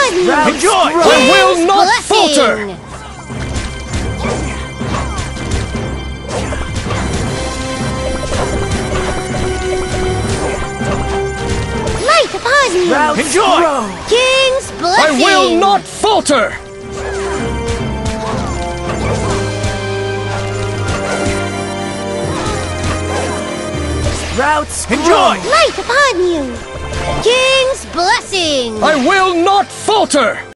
upon you! Enjoy! I will King's not blessing. falter! Light upon you! Enjoy! King's I blessing! will not falter! Enjoy! Light upon you! King's blessing! I will not falter!